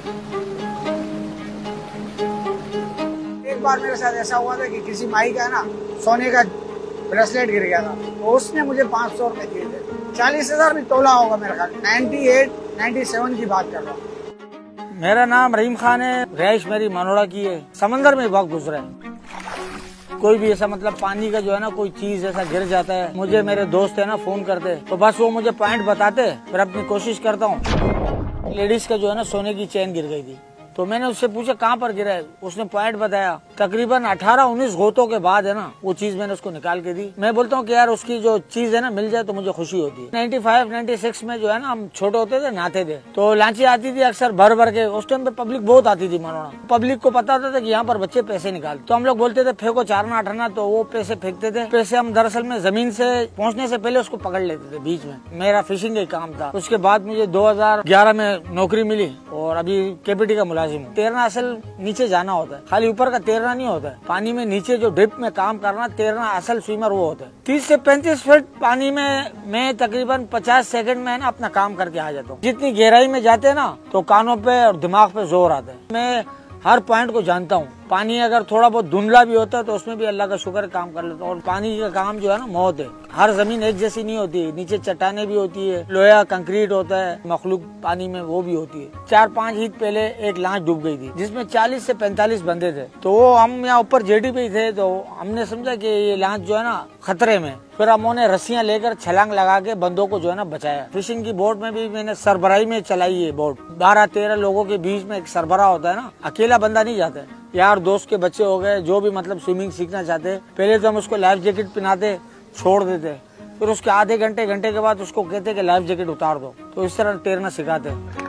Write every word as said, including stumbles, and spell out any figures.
एक बार मेरे साथ ऐसा हुआ था कि किसी माई का ना सोने का ब्रेसलेट गिर गया था, तो उसने मुझे पाँच सौ रुपए दिए थे। चालीस हजार भी तोला होगा मेरा ख्याल। नाइन्टी एट नाइन्टी सेवन की बात कर रहा हूँ। मेरा नाम रहीम खान है, रहाइश मेरी मनोड़ा की है। समंदर में वक्त गुजरा है। कोई भी ऐसा मतलब पानी का जो है ना कोई चीज ऐसा गिर जाता है, मुझे मेरे दोस्त है ना फोन करते, तो बस वो मुझे पॉइंट बताते, फिर अपनी कोशिश करता हूँ। लेडीज का जो है ना सोने की चेन गिर गई थी, तो मैंने उससे पूछा कहाँ पर गिरा है, उसने पॉइंट बताया। तकरीबन अठारह उन्नीस गोतों के बाद है ना वो चीज मैंने उसको निकाल के दी। मैं बोलता हूँ कि यार उसकी जो चीज है ना मिल जाए तो मुझे खुशी होती है। नाइन्टी फाइव नाइन्टी सिक्स में जो है ना हम छोटे होते थे, नहाते थे, तो लांची आती थी अक्सर भर भर के। उस टाइम पे पब्लिक बहुत आती थी मनोड़ा। पब्लिक को पता होता था कि यहाँ पर बच्चे पैसे निकालते, तो हम लोग बोलते थे फेंको चारना आठना, तो वो पैसे फेंकते थे। पैसे हम दरअसल में जमीन से पहुँचने से पहले उसको पकड़ लेते थे बीच में। मेरा फिशिंग का काम था। उसके बाद मुझे दो हजार ग्यारह में नौकरी मिली और अभी केपीटी का मुलाजिम हूँ। तैरना असल नीचे जाना होता है, खाली ऊपर का तैरना नहीं होता है। पानी में नीचे जो डिप में काम करना, तैरना असल स्विमर वो होता है। तीस से पैंतीस फीट पानी में मैं तकरीबन पचास सेकंड में ना अपना काम करके आ जाता हूँ। जितनी गहराई में जाते हैं ना तो कानों पे और दिमाग पे जोर आता है। मैं हर पॉइंट को जानता हूँ। पानी अगर थोड़ा बहुत धुंधला भी होता है तो उसमें भी अल्लाह का शुक्र काम कर लेता हूँ। और पानी का काम जो है ना मौत है। हर जमीन एक जैसी नहीं होती है, नीचे चट्टाने भी होती है, लोहा कंक्रीट होता है, मखलूक पानी में वो भी होती है। चार पाँच ईद पहले एक लांच डूब गई थी जिसमें चालीस से पैंतालीस बंदे थे, तो वो हम यहाँ ऊपर जेडी पे थे, तो हमने समझा कि ये लांच जो है ना खतरे में। फिर हमने रस्सियां लेकर छलांग लगा के बंदों को जो है ना बचाया। फिशिंग की बोट में भी मैंने सरबराही में चलाई है बोट। बारह तेरह लोगों के बीच में एक सरबराह होता है ना, अकेला बंदा नहीं जाता है। यार दोस्त के बच्चे हो गए जो भी मतलब स्विमिंग सीखना चाहते, पहले तो हम उसको लाइफ जैकेट पहनाते, छोड़ देते, फिर उसके आधे घंटे घंटे के बाद उसको कहते कि लाइफ जैकेट उतार दो, तो इस तरह तैरना सिखाते।